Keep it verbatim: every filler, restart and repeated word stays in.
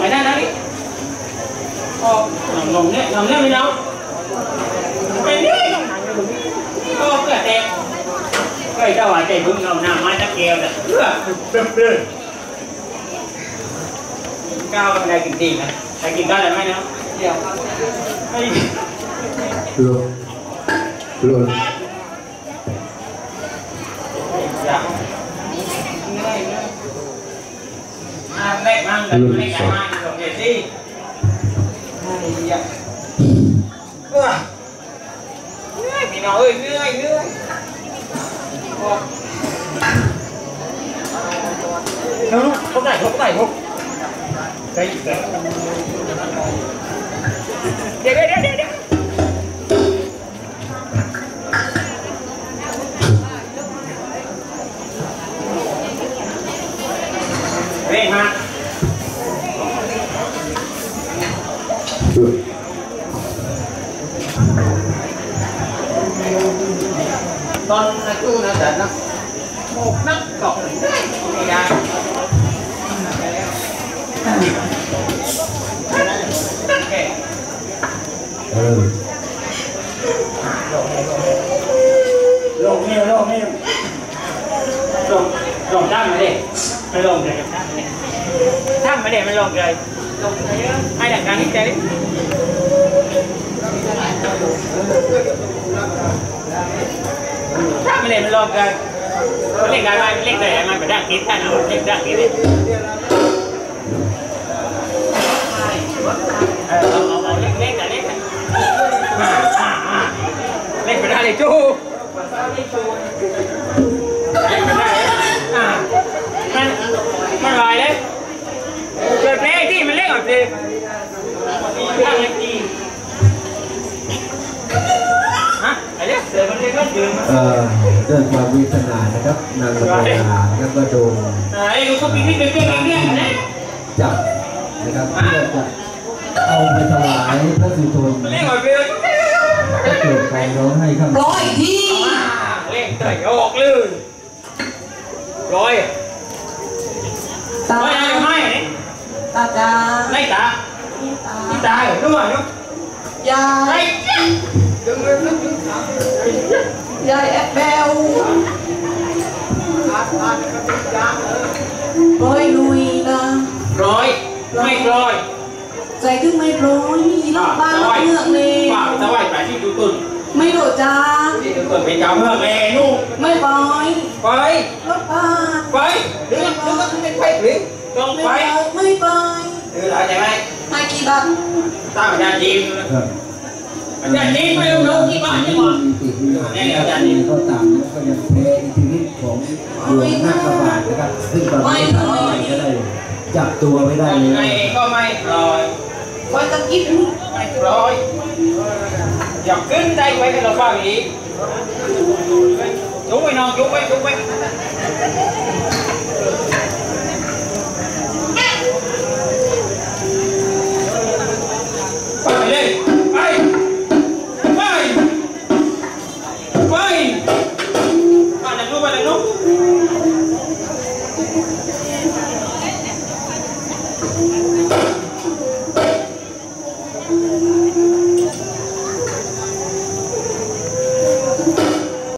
cái này đấy ô nằm nằm đấy nằm đấy mới đâu cái đấy ô cái đẹp cái đâu à cái bún ngầu nào mai ta kêu đấy cao đây kinh tiền này đây kinh cao là mai nào luôn luôn à đây mang đây đây cả mai rồi để đi này mày nói ơi ngươi ngươi không không này không này không đây đây đây đây đây đây mà con chú nó tỉnh nó một nắp cọc này ra ừ. lồng nhiều lồng nhiều lồng lồng đâm mà đi mày lồng để đâm mà để mày lồng rồi ai đặt càng hết chơi đâm mà để mày lồng rồi lên cái mai lên cái mai phải đăng ký thành rồi lên đăng ký đi lên lên cái lên lên phải ra để chú lên phải ra àมันลอยเลยเกิดแพ้ที่มันเล่นออกเลยทำยังดีฮะอะไรเสือมันเล่นก็ยืนมาเออเดินความวิทนานะครับนางกระโดดนะครับกระโดดไอ้ลูกก็ปีนี่เป็นเรื่องเรื่องนะจับนะครับเพื่อจะเอาไปถวายพระสุทนเล่นออกเลยก็เกิดการร้องให้ครับร้อยที่เล่นเตะออกเลยร้อยตาไม่ไม่ตาตาไม่ตาที่ตาเหรอđúng rồi đúngยายดึงดึงดึงดึงยายแอปเปิลร้อยลุยนะร้อยไม่ร้อยใจถึงไม่ร้อยมีรอบบ้านรอบเมืองเลยฝากสวัสดิ์ไปที่ดูตุนไม่โดดจ้าที่ดูตุนไปจ้าเมืองเลยนู่นไม่ปล่อยไปรถบ้านไปดึงดึงก็เป็นไปหรือต้องไปไม่ไปหรืออะไรใช่ไหมให้กี่บาทตามอาจารย์จีนอาจารย์จีนไม่รู้รู้กี่บาทนี่หว่านี่อาจารย์จีนก็ตามก็ยังแพ้อิทธิฤทธิ์ของดวงนาคบาทนะครับซึ่งตอนนี้ทำอะไรก็ได้จับตัวไม่ได้เลยไม่ก็ไม่ปล่อยไม่ต้องคิดไม่ปล่อยอยากขึ้นได้ไว้ให้เราฟังอีกจุ๊บไปน้องจุ๊บไปจุ๊บไป